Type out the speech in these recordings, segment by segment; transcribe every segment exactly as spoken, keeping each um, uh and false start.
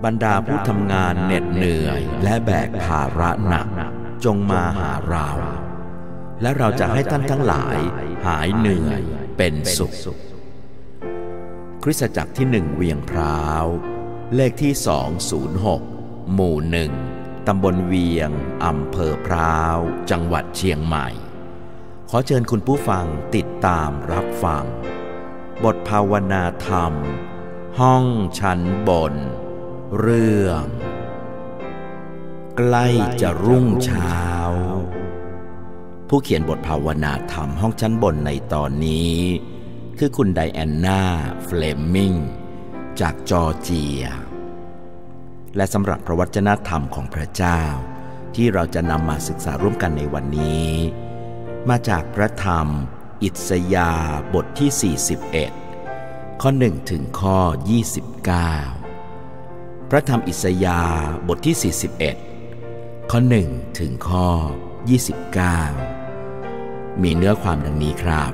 บรรดาผู้ทำงานเหน็ดเหนื่อยและแบกภาระหนักจงมาหาเราและเราจะให้ท่านทั้งหลายหายเหนื่อยเป็นสุขคริสตจักรที่หนึ่งเวียงพร้าวเลขที่สองศูนย์หกหมู่หนึ่งตำบลเวียงอำเภอพร้าวจังหวัดเชียงใหม่ขอเชิญคุณผู้ฟังติดตามรับฟังบทภาวนาธรรมห้องชั้นบนเรื่องใกล้จะรุ่งเช้าผู้เขียนบทภาวนาธรรมห้องชั้นบนในตอนนี้คือคุณไดแอนนาเฟลมิงจากจอร์เจียและสำหรับพระวจนะธรรมของพระเจ้าที่เราจะนำมาศึกษาร่วมกันในวันนี้มาจากพระธรรมอิสยาห์บทที่สี่สิบเอ็ดข้อหนึ่งถึงข้อยี่สิบเก้าพระธรรมอิสยาห์บทที่สี่สิบเอ็ดข้อหนึ่งถึงข้อยี่สิบเก้ามีเนื้อความดังนี้ครับ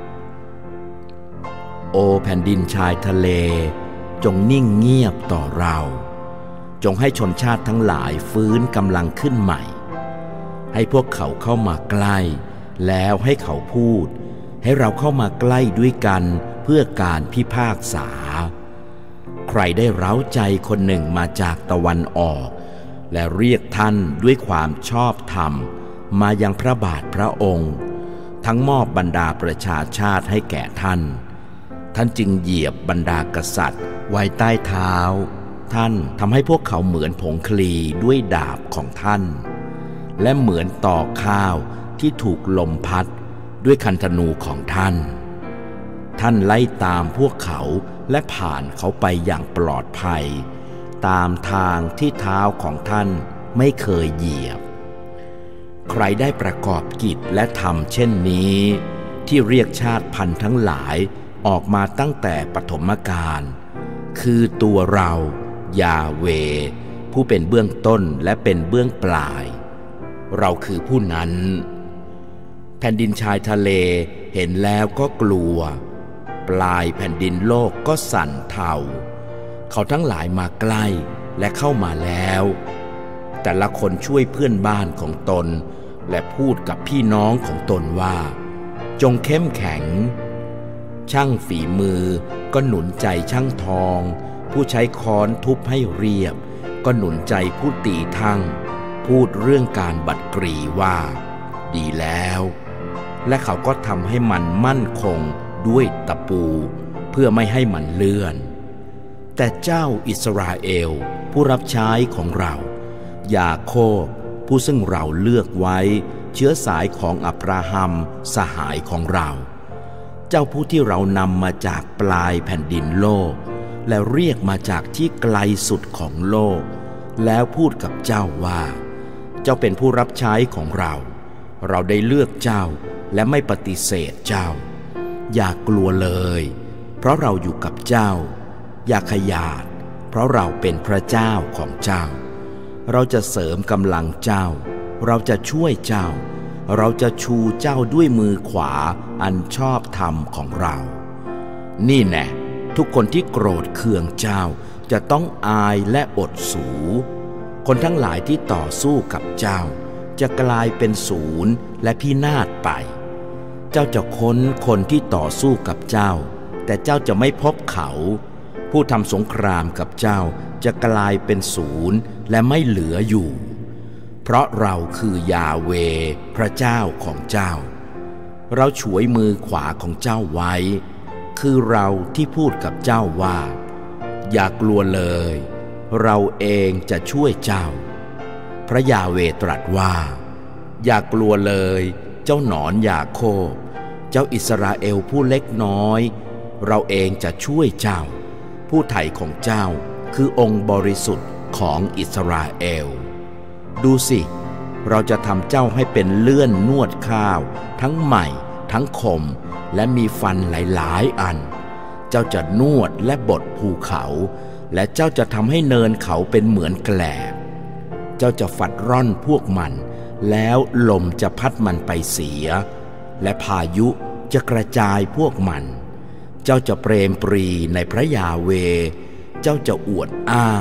โอแผ่นดินชายทะเลจงนิ่งเงียบต่อเราจงให้ชนชาติทั้งหลายฟื้นกำลังขึ้นใหม่ให้พวกเขาเข้ามาใกล้แล้วให้เขาพูดให้เราเข้ามาใกล้ด้วยกันเพื่อการพิพากษาใครได้เร้าใจคนหนึ่งมาจากตะวันออกและเรียกท่านด้วยความชอบธรรมมายังพระบาทพระองค์ทั้งมอบบรรดาประชาชาติให้แก่ท่านท่านจึงเหยียบบรรดากษัตริย์ไว้ใต้เท้าท่านทำให้พวกเขาเหมือนผงคลีด้วยดาบของท่านและเหมือนตอกข้าวที่ถูกลมพัดด้วยคันธนูของท่านท่านไล่ตามพวกเขาและผ่านเขาไปอย่างปลอดภัยตามทางที่เท้าของท่านไม่เคยเหยียบใครได้ประกอบกิจและทำเช่นนี้ที่เรียกชาติพันธุ์ทั้งหลายออกมาตั้งแต่ปฐมกาลคือตัวเรายาเวผู้เป็นเบื้องต้นและเป็นเบื้องปลายเราคือผู้นั้นแผ่นดินชายทะเลเห็นแล้วก็กลัวปลายแผ่นดินโลกก็สั่นเทาเขาทั้งหลายมาใกล้และเข้ามาแล้วแต่ละคนช่วยเพื่อนบ้านของตนและพูดกับพี่น้องของตนว่าจงเข้มแข็งช่างฝีมือก็หนุนใจช่างทองผู้ใช้ค้อนทุบให้เรียบก็หนุนใจผู้ตีทั่งพูดเรื่องการบัดกรีว่าดีแล้วและเขาก็ทำให้มันมั่นคงด้วยตะปูเพื่อไม่ให้มันเลื่อนแต่เจ้าอิสราเอลผู้รับใช้ของเรายาโคบผู้ซึ่งเราเลือกไว้เชื้อสายของอับราฮัมสหายของเราเจ้าผู้ที่เรานำมาจากปลายแผ่นดินโลกและเรียกมาจากที่ไกลสุดของโลกแล้วพูดกับเจ้าว่าเจ้าเป็นผู้รับใช้ของเราเราได้เลือกเจ้าและไม่ปฏิเสธเจ้าอย่ากลัวเลยเพราะเราอยู่กับเจ้าอย่าขยาดเพราะเราเป็นพระเจ้าของเจ้าเราจะเสริมกำลังเจ้าเราจะช่วยเจ้าเราจะชูเจ้าด้วยมือขวาอันชอบธรรมของเรานี่แน่ทุกคนที่โกรธเคืองเจ้าจะต้องอายและอดสูคนทั้งหลายที่ต่อสู้กับเจ้าจะกลายเป็นศูนย์และพินาศไปเจ้าจะค้นคนที่ต่อสู้กับเจ้าแต่เจ้าจะไม่พบเขาผู้ทำสงครามกับเจ้าจะกลายเป็นศูนย์และไม่เหลืออยู่เพราะเราคือยาเวพระเจ้าของเจ้าเราฉวยมือขวาของเจ้าไว้คือเราที่พูดกับเจ้าว่าอย่ากลัวเลยเราเองจะช่วยเจ้าพระยาเวตรัสว่าอย่ากลัวเลยเจ้าหนอนยาโคบเจ้าอิสราเอลผู้เล็กน้อยเราเองจะช่วยเจ้าผู้ไถ่ของเจ้าคือองค์บริสุทธิ์ของอิสราเอลดูสิเราจะทำเจ้าให้เป็นเลื่อนนวดข้าวทั้งใหม่ทั้งคมและมีฟันหลายๆอันเจ้าจะนวดและบดภูเขาและเจ้าจะทำให้เนินเขาเป็นเหมือนแกลบเจ้าจะฝัดร่อนพวกมันแล้วลมจะพัดมันไปเสียและพายุจะกระจายพวกมัน เจ้าจะเปรมปรีในพระยาเวเจ้าจะอวดอ้าง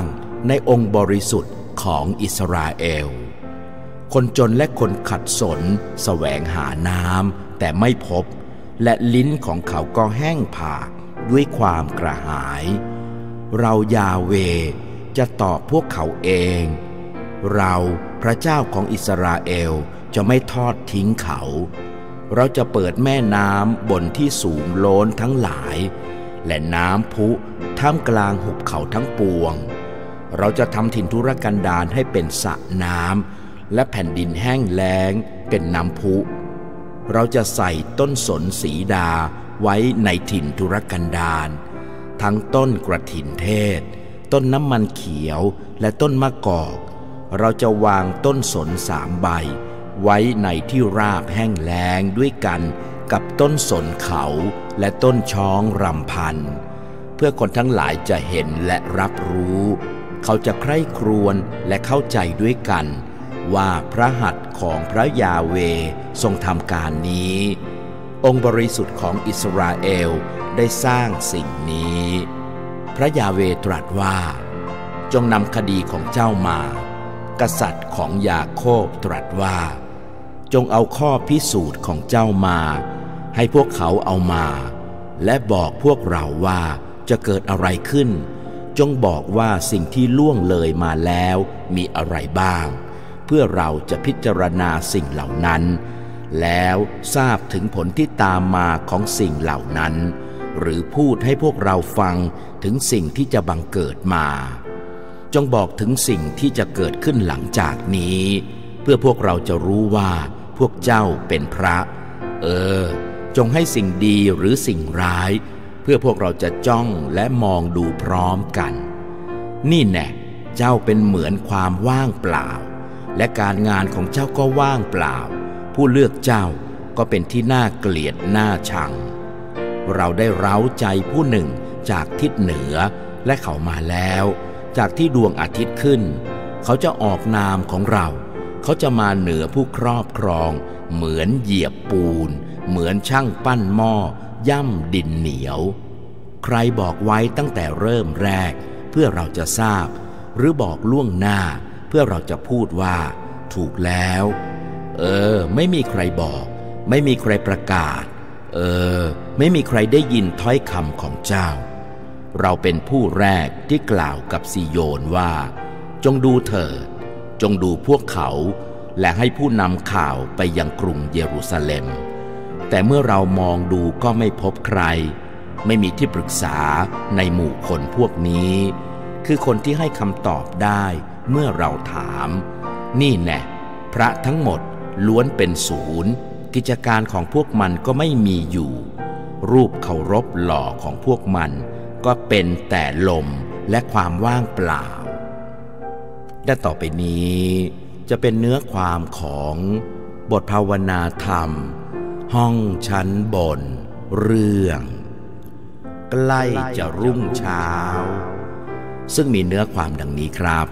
ในองค์บริสุทธิ์ของอิสราเอลคนจนและคนขัดสนแสวงหาน้ำแต่ไม่พบและลิ้นของเขาก็แห้งผากด้วยความกระหายเรายาเวจะตอบพวกเขาเองเราพระเจ้าของอิสราเอลจะไม่ทอดทิ้งเขาเราจะเปิดแม่น้ำบนที่สูงโล้นทั้งหลายและน้ำพุท่ามกลางหุบเขาทั้งปวงเราจะทำถิ่นทุรกันดารให้เป็นสระน้ำและแผ่นดินแห้งแล้งเป็นน้ำพุเราจะใส่ต้นสนสีดาไว้ในถิ่นทุรกันดารทั้งต้นกระถินเทศต้นน้ำมันเขียวและต้นมะกอกเราจะวางต้นสนสามใบไว้ในที่ราบแห้งแล้งด้วยกันกับต้นสนเขาและต้นช้องรำพันเพื่อคนทั้งหลายจะเห็นและรับรู้เขาจะใคร่ครวญและเข้าใจด้วยกันว่าพระหัตถ์ของพระยาเวห์ทรงทำการนี้องค์บริสุทธิ์ของอิสราเอลได้สร้างสิ่งนี้พระยาเวห์ตรัสว่าจงนำคดีของเจ้ามากษัตริย์ของยาโคบตรัสว่าจงเอาข้อพิสูจน์ของเจ้ามาให้พวกเขาเอามาและบอกพวกเราว่าจะเกิดอะไรขึ้นจงบอกว่าสิ่งที่ล่วงเลยมาแล้วมีอะไรบ้างเพื่อเราจะพิจารณาสิ่งเหล่านั้นแล้วทราบถึงผลที่ตามมาของสิ่งเหล่านั้นหรือพูดให้พวกเราฟังถึงสิ่งที่จะบังเกิดมาจงบอกถึงสิ่งที่จะเกิดขึ้นหลังจากนี้เพื่อพวกเราจะรู้ว่าพวกเจ้าเป็นพระเออจงให้สิ่งดีหรือสิ่งร้ายเพื่อพวกเราจะจ้องและมองดูพร้อมกันนี่แน่เจ้าเป็นเหมือนความว่างเปล่าและการงานของเจ้าก็ว่างเปล่าผู้เลือกเจ้าก็เป็นที่น่าเกลียดน่าชังเราได้เร้าใจผู้หนึ่งจากทิศเหนือและเขามาแล้วจากที่ดวงอาทิตย์ขึ้นเขาจะออกนามของเราเขาจะมาเหนือผู้ครอบครองเหมือนเหยียบปูนเหมือนช่างปั้นหม้อย่ำดินเหนียวใครบอกไว้ตั้งแต่เริ่มแรกเพื่อเราจะทราบหรือบอกล่วงหน้าเพื่อเราจะพูดว่าถูกแล้วเออไม่มีใครบอกไม่มีใครประกาศเออไม่มีใครได้ยินถ้อยคำของเจ้าเราเป็นผู้แรกที่กล่าวกับซีโยนว่าจงดูเถิดจงดูพวกเขาและให้ผู้นำข่าวไปยังกรุงเยรูซาเล็มแต่เมื่อเรามองดูก็ไม่พบใครไม่มีที่ปรึกษาในหมู่คนพวกนี้คือคนที่ให้คำตอบได้เมื่อเราถามนี่แน่พระทั้งหมดล้วนเป็นศูนย์กิจการของพวกมันก็ไม่มีอยู่รูปเคารพหล่อของพวกมันก็เป็นแต่ลมและความว่างเปล่าและต่อไปนี้จะเป็นเนื้อความของบทภาวนาธรรมห้องชั้นบนเรื่องใกล้จะรุ่งเช้าซึ่งมีเนื้อความดังนี้ครับ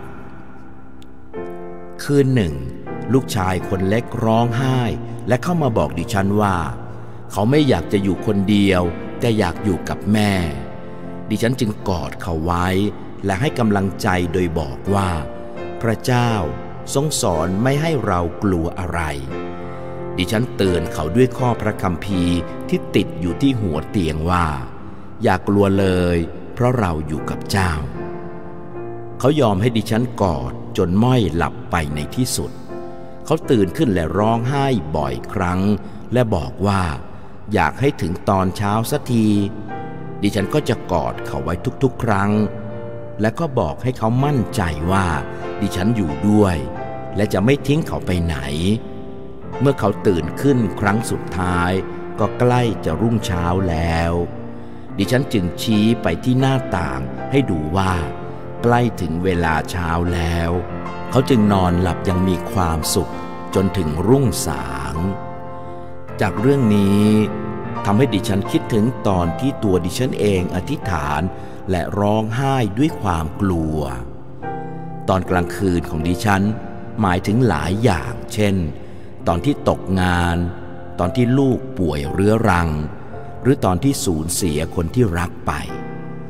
คืนหนึ่งลูกชายคนเล็กร้องไห้และเข้ามาบอกดิฉันว่าเขาไม่อยากจะอยู่คนเดียวแต่อยากอยู่กับแม่ดิฉันจึงกอดเขาไว้และให้กำลังใจโดยบอกว่าพระเจ้าทรงสอนไม่ให้เรากลัวอะไรดิฉันเตือนเขาด้วยข้อพระคัมภีร์ที่ติดอยู่ที่หัวเตียงว่าอย่ากลัวเลยเพราะเราอยู่กับเจ้าเขายอมให้ดิฉันกอดจนม้อยหลับไปในที่สุดเขาตื่นขึ้นและร้องไห้บ่อยครั้งและบอกว่าอยากให้ถึงตอนเช้าสักทีดิฉันก็จะกอดเขาไว้ทุกๆครั้งและก็บอกให้เขามั่นใจว่าดิฉันอยู่ด้วยและจะไม่ทิ้งเขาไปไหนเมื่อเขาตื่นขึ้นครั้งสุดท้ายก็ใกล้จะรุ่งเช้าแล้วดิฉันจึงชี้ไปที่หน้าต่างให้ดูว่าใกล้ถึงเวลาเช้าแล้วเขาจึงนอนหลับยังมีความสุขจนถึงรุ่งสางจากเรื่องนี้ทำให้ดิฉันคิดถึงตอนที่ตัวดิฉันเองอธิษฐานและร้องไห้ด้วยความกลัวตอนกลางคืนของดิฉันหมายถึงหลายอย่างเช่นตอนที่ตกงานตอนที่ลูกป่วยเรื้อรังหรือตอนที่สูญเสียคนที่รักไป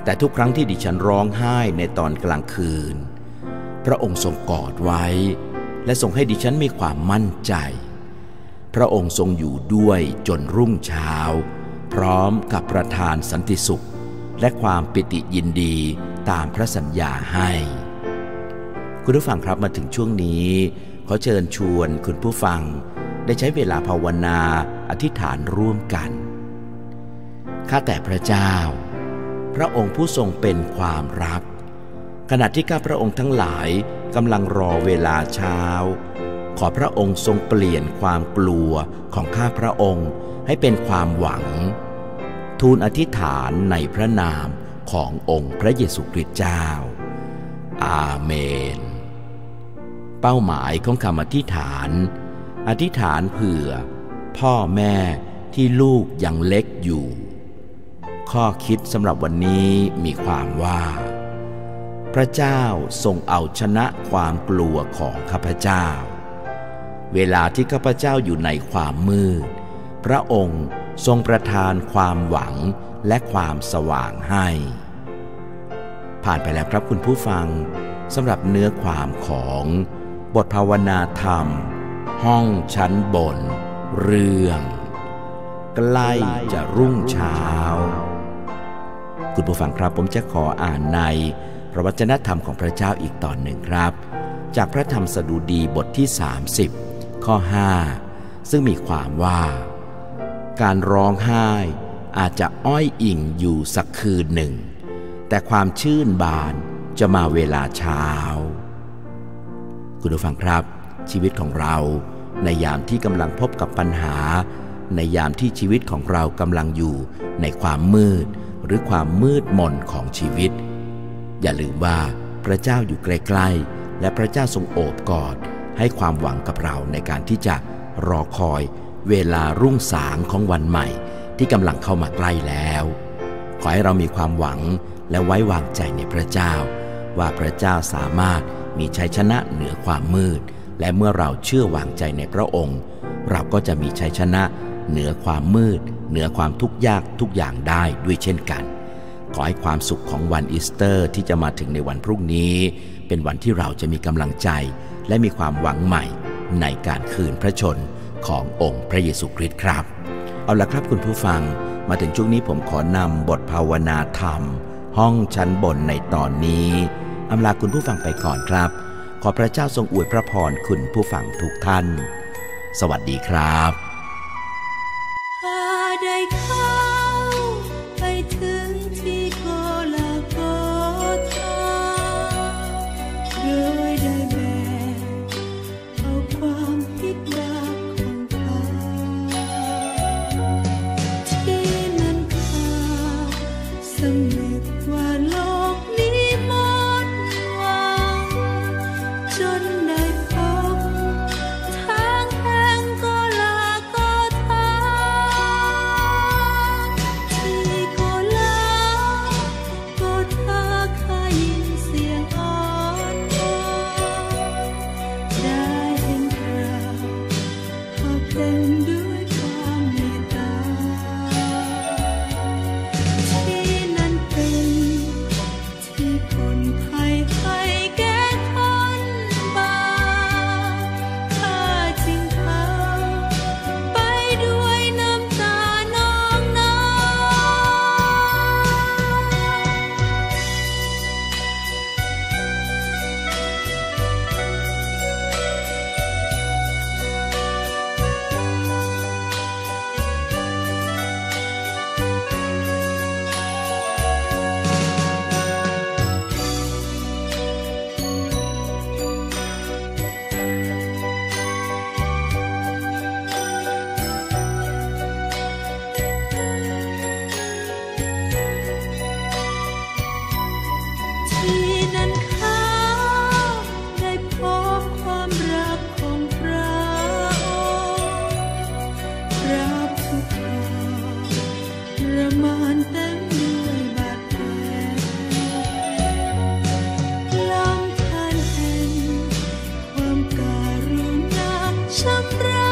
แต่ทุกครั้งที่ดิฉันร้องไห้ในตอนกลางคืนพระองค์ทรงกอดไว้และทรงให้ดิฉันมีความมั่นใจพระองค์ทรงอยู่ด้วยจนรุ่งเช้าพร้อมกับประทานสันติสุขและความปิติยินดีตามพระสัญญาให้คุณผู้ฟังครับมาถึงช่วงนี้ขอเชิญชวนคุณผู้ฟังได้ใช้เวลาภาวนาอธิษฐานร่วมกันข้าแต่พระเจ้าพระองค์ผู้ทรงเป็นความรักขณะที่ข้าพระองค์ทั้งหลายกำลังรอเวลาเช้าขอพระองค์ทรงเปลี่ยนความกลัวของข้าพระองค์ให้เป็นความหวังทูลอธิษฐานในพระนามขององค์พระเยซูคริสต์เจ้าอาเมนเป้าหมายของคำอธิษฐานอธิษฐานเผื่อพ่อแม่ที่ลูกยังเล็กอยู่ข้อคิดสำหรับวันนี้มีความว่าพระเจ้าทรงเอาชนะความกลัวของข้าพเจ้าเวลาที่ข้าพเจ้าอยู่ในความมืดพระองค์ทรงประทานความหวังและความสว่างให้ผ่านไปแล้วครับคุณผู้ฟังสำหรับเนื้อความของบทภาวนาธรรมห้องชั้นบนเรื่องใกล้จะรุ่งเช้าคุณผู้ฟังครับผมจะขออ่านในพระวจนะธรรมของพระเจ้าอีกตอนหนึ่งครับจากพระธรรมสดุดีบทที่สามสิบข้อห้าซึ่งมีความว่าการร้องไห้อาจจะอ้อยอิงอยู่สักคืนหนึ่งแต่ความชื่นบานจะมาเวลาเช้าคุณผู้ฟังครับชีวิตของเราในยามที่กำลังพบกับปัญหาในยามที่ชีวิตของเรากำลังอยู่ในความมืดหรือความมืดมนของชีวิตอย่าลืมว่าพระเจ้าอยู่ใกล้ๆและพระเจ้าทรงโอบกอดให้ความหวังกับเราในการที่จะรอคอยเวลารุ่งสางของวันใหม่ที่กำลังเข้ามาใกล้แล้วขอให้เรามีความหวังและไว้วางใจในพระเจ้าว่าพระเจ้าสามารถมีชัยชนะเหนือความมืดและเมื่อเราเชื่อวางใจในพระองค์เราก็จะมีชัยชนะเหนือความมืดเหนือความทุกข์ยากทุกอย่างได้ด้วยเช่นกันขอให้ความสุขของวันอีสเตอร์ที่จะมาถึงในวันพรุ่งนี้เป็นวันที่เราจะมีกำลังใจและมีความหวังใหม่ในการคืนพระชนขององค์พระเยซูคริสต์ครับเอาละครับคุณผู้ฟังมาถึงช่วงนี้ผมขอนำบทภาวนาธรรมห้องชั้นบนในตอนนี้อำลาคุณผู้ฟังไปก่อนครับขอพระเจ้าทรงอวยพระพรคุณผู้ฟังทุกท่านสวัสดีครับได้เข้าไปถึงที่โกลาโกธาโดยได้แบกเอาความพิดรักของเขาที่นั้นข้าสำนึกว่าโลกนี้หมดหวังจนได้พบทางแห่งโกลาโกธาชำระ